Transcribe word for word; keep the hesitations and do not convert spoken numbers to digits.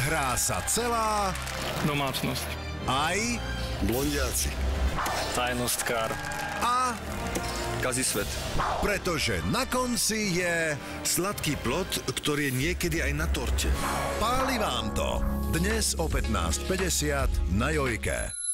Hrá sa celá domácnosť. Aj blondiaci. Tajnostkár. A Kazí svet. pretože na konci je Sladký plod, ktorý je niekedy aj na torte. Páli vám to. Dnes o pätnásť päťdesiat na Jojke.